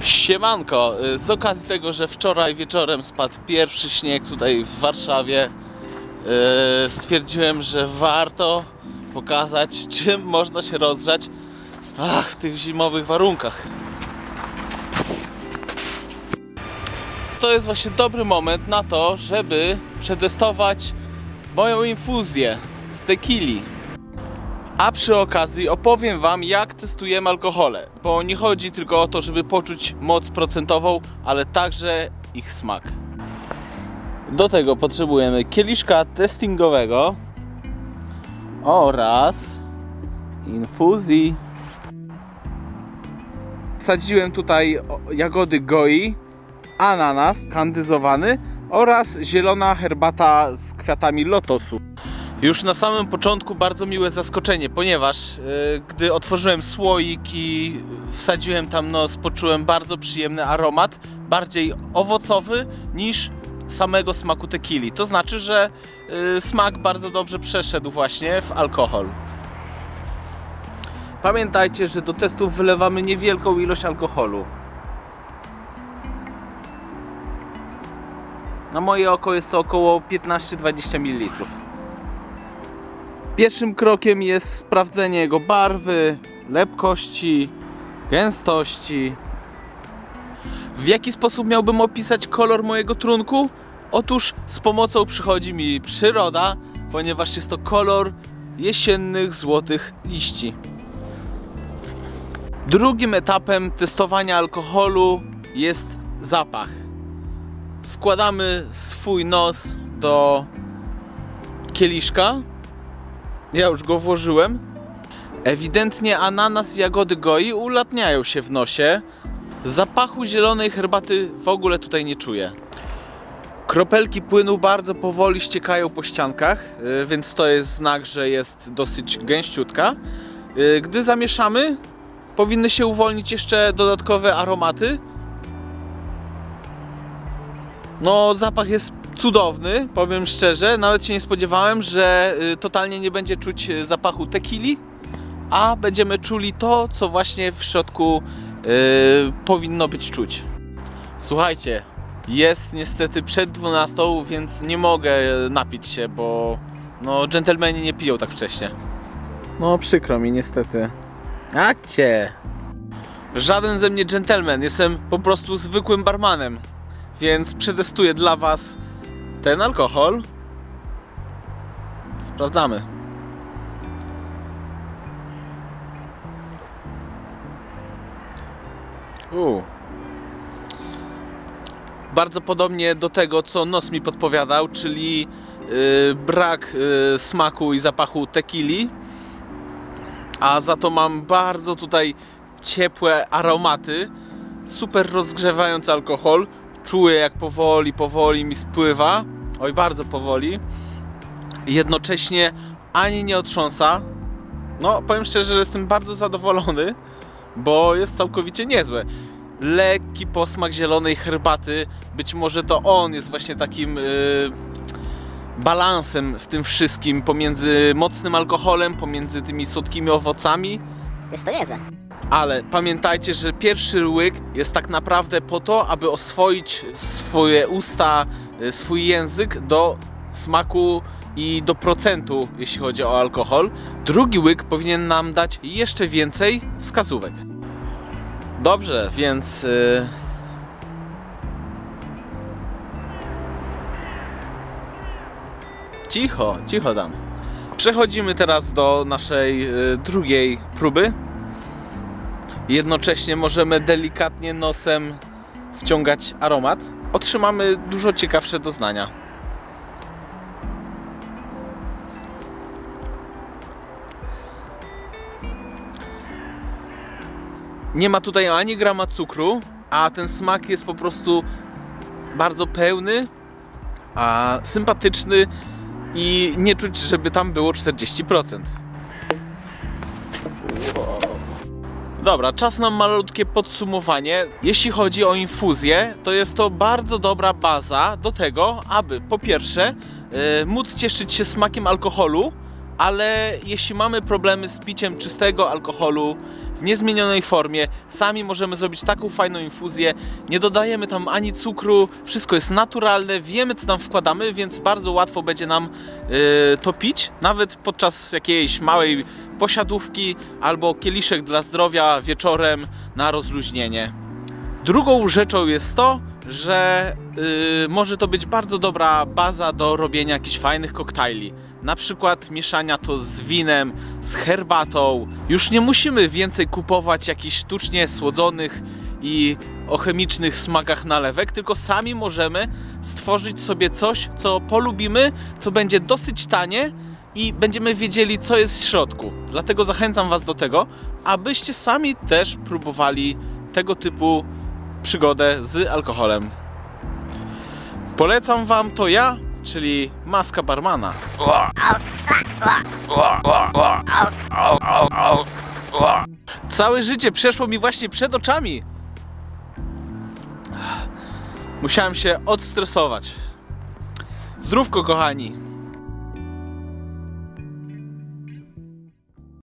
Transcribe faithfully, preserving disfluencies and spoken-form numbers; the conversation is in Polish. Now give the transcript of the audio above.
Siemanko, z okazji tego, że wczoraj wieczorem spadł pierwszy śnieg tutaj w Warszawie, stwierdziłem, że warto pokazać, czym można się rozgrzać ach, w tych zimowych warunkach. To jest właśnie dobry moment na to, żeby przetestować moją infuzję z tequili. A przy okazji opowiem wam, jak testujemy alkohole, bo nie chodzi tylko o to, żeby poczuć moc procentową, ale także ich smak. Do tego potrzebujemy kieliszka testingowego oraz infuzji. Wsadziłem tutaj jagody goi, ananas kandyzowany oraz zielona herbata z kwiatami lotosu. Już na samym początku bardzo miłe zaskoczenie, ponieważ yy, gdy otworzyłem słoik i wsadziłem tam nos, poczułem bardzo przyjemny aromat, bardziej owocowy niż samego smaku tequili. To znaczy, że yy, smak bardzo dobrze przeszedł właśnie w alkohol. Pamiętajcie, że do testów wylewamy niewielką ilość alkoholu. Na moje oko jest to około piętnaście do dwudziestu mililitrów. Pierwszym krokiem jest sprawdzenie jego barwy, lepkości, gęstości. W jaki sposób miałbym opisać kolor mojego trunku? Otóż z pomocą przychodzi mi przyroda, ponieważ jest to kolor jesiennych złotych liści. Drugim etapem testowania alkoholu jest zapach. Wkładamy swój nos do kieliszka. Ja już go włożyłem. Ewidentnie ananas i jagody goi ulatniają się w nosie. Zapachu zielonej herbaty w ogóle tutaj nie czuję. Kropelki płynu bardzo powoli ściekają po ściankach, więc to jest znak, że jest dosyć gęściutka. Gdy zamieszamy, powinny się uwolnić jeszcze dodatkowe aromaty. No, zapach jest cudowny, powiem szczerze, nawet się nie spodziewałem, że totalnie nie będzie czuć zapachu tequili, a będziemy czuli to, co właśnie w środku yy, powinno być czuć. Słuchajcie, jest niestety przed dwunastą, więc nie mogę napić się, bo no, dżentelmeni nie piją tak wcześnie. No, przykro mi niestety. Akcie! Żaden ze mnie dżentelmen, jestem po prostu zwykłym barmanem. Więc przetestuję dla was ten alkohol. Sprawdzamy. U. Bardzo podobnie do tego, co nos mi podpowiadał, czyli yy, brak yy, smaku i zapachu tequili. A za to mam bardzo tutaj ciepłe aromaty. Super rozgrzewający alkohol. Czuję, jak powoli, powoli mi spływa. Oj, bardzo powoli. Jednocześnie ani nie otrząsa. No, powiem szczerze, że jestem bardzo zadowolony, bo jest całkowicie niezłe. Lekki posmak zielonej herbaty. Być może to on jest właśnie takim yy, balansem w tym wszystkim pomiędzy mocnym alkoholem, pomiędzy tymi słodkimi owocami. Jest to niezłe. Ale pamiętajcie, że pierwszy łyk jest tak naprawdę po to, aby oswoić swoje usta, swój język do smaku i do procentu, jeśli chodzi o alkohol. Drugi łyk powinien nam dać jeszcze więcej wskazówek. Dobrze, więc... Yy... Cicho, cicho dam. Przechodzimy teraz do naszej yy, drugiej próby. Jednocześnie możemy delikatnie nosem wciągać aromat. Otrzymamy dużo ciekawsze doznania. Nie ma tutaj ani grama cukru, a ten smak jest po prostu bardzo pełny, a sympatyczny i nie czuć, żeby tam było czterdzieści procent. Dobra, czas na malutkie podsumowanie. Jeśli chodzi o infuzję, to jest to bardzo dobra baza do tego, aby po pierwsze yy, móc cieszyć się smakiem alkoholu, ale jeśli mamy problemy z piciem czystego alkoholu, w niezmienionej formie. Sami możemy zrobić taką fajną infuzję. Nie dodajemy tam ani cukru, wszystko jest naturalne, wiemy co tam wkładamy, więc bardzo łatwo będzie nam yy, to pić, nawet podczas jakiejś małej posiadówki albo kieliszek dla zdrowia wieczorem na rozluźnienie. Drugą rzeczą jest to, że yy, może to być bardzo dobra baza do robienia jakichś fajnych koktajli. Na przykład mieszania to z winem, z herbatą. Już nie musimy więcej kupować jakichś sztucznie słodzonych i o chemicznych smakach nalewek, tylko sami możemy stworzyć sobie coś, co polubimy, co będzie dosyć tanie i będziemy wiedzieli, co jest w środku. Dlatego zachęcam Was do tego, abyście sami też próbowali tego typu przygodę z alkoholem. Polecam Wam to ja, czyli maska barmana. Całe życie przeszło mi właśnie przed oczami. Musiałem się odstresować. Zdrówko, kochani.